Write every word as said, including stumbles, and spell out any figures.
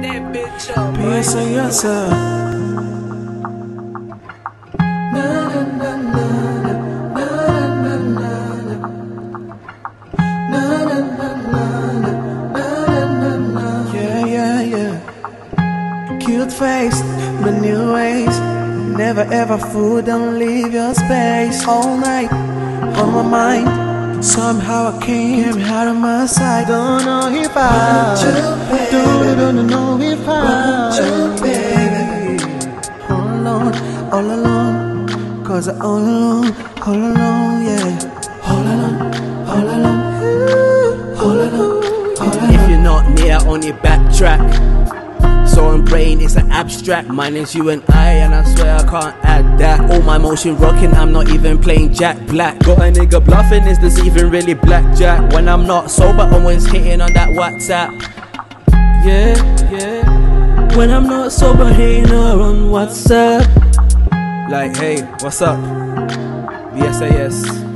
that bitch up. Peace on yourself. Yeah, yeah, yeah. Cute face, but new ways. Never ever fool, don't leave your space. All night on my mind. Somehow I came out of my sight. Don't know if I don't, don't know if I baby. All alone, all alone. Cause I all alone, all alone, yeah. All alone, all alone, all alone, all alone. If you're not near, only backtrack. So I'm praying it's an abstract. Mine is you and I, and I swear I can't add that. All my motion rocking, I'm not even playing Jack Black. Got a nigga bluffing, is this even really blackjack? When I'm not sober, always hitting on that WhatsApp. Yeah, yeah. When I'm not sober, hitting her on WhatsApp. Like, hey, what's up? B S A S.